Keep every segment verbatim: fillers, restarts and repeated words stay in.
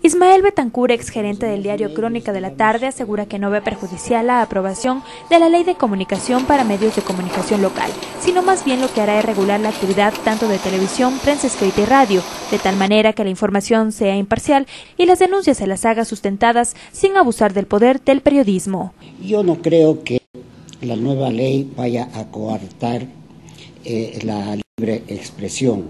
Ismael Betancur, exgerente del diario Crónica de la Tarde, asegura que no ve perjudicial la aprobación de la Ley de Comunicación para medios de comunicación local, sino más bien lo que hará es regular la actividad tanto de televisión, prensa escrita y radio, de tal manera que la información sea imparcial y las denuncias se las haga sustentadas sin abusar del poder del periodismo. Yo no creo que la nueva ley vaya a coartar eh, la libre expresión.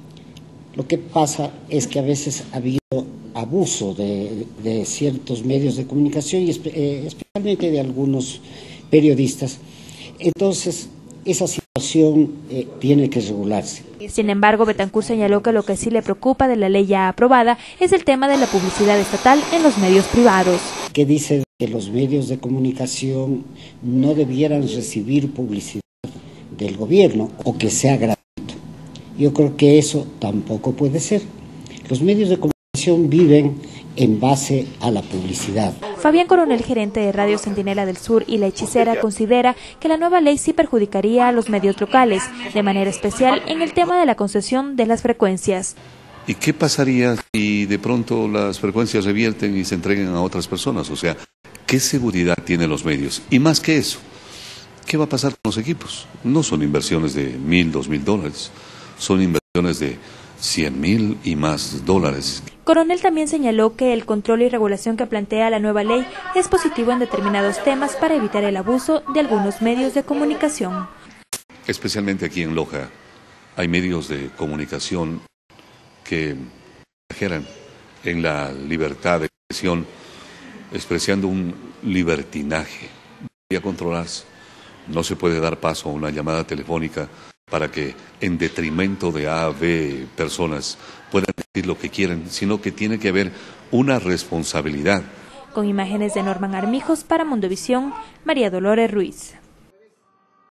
Lo que pasa es que a veces ha habido abuso de, de ciertos medios de comunicación y eh, especialmente de algunos periodistas. Entonces, esa situación eh, tiene que regularse. Sin embargo, Betancur señaló que lo que sí le preocupa de la ley ya aprobada es el tema de la publicidad estatal en los medios privados. Que dice que los medios de comunicación no debieran recibir publicidad del gobierno o que sea gratuito. Yo creo que eso tampoco puede ser. Los medios de comunicación viven en base a la publicidad. Fabián Coronel, gerente de Radio Centinela del Sur y La Hechicera, considera que la nueva ley sí perjudicaría a los medios locales, de manera especial en el tema de la concesión de las frecuencias. ¿Y qué pasaría si de pronto las frecuencias revierten y se entreguen a otras personas? O sea, ¿qué seguridad tienen los medios? Y más que eso, ¿qué va a pasar con los equipos? No son inversiones de mil, dos mil dólares, son inversiones de cien mil y más dólares. Coronel también señaló que el control y regulación que plantea la nueva ley es positivo en determinados temas para evitar el abuso de algunos medios de comunicación. Especialmente aquí en Loja hay medios de comunicación que exageran en la libertad de expresión, expresando un libertinaje. Debería controlarse. No se puede dar paso a una llamada telefónica para que en detrimento de A, B personas puedan decir lo que quieren, sino que tiene que haber una responsabilidad. Con imágenes de Norman Armijos para Mundovisión, María Dolores Ruiz.